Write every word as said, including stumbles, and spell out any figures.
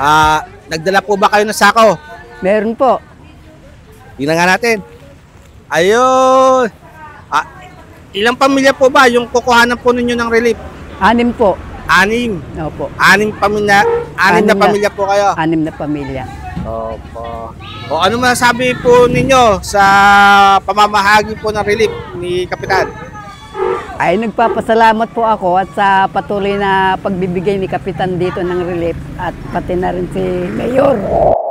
Ah, nagdala po ba kayo ng sako? Meron po. Tingnan nga natin. Ayun. Ah, ilang pamilya po ba yung kukuhanan po ninyo ng relief? Anim po. Anim. Opo. Anim pamilya, anim, Anim na na- pamilya po kayo. Anim na pamilya. Opo. O ano masasabi po ninyo sa pamamahagi po ng relief ni Kapitan? Ay, nagpapasalamat po ako at sa patuloy na pagbibigay ni Kapitan dito ng relief at pati na rin si Mayor.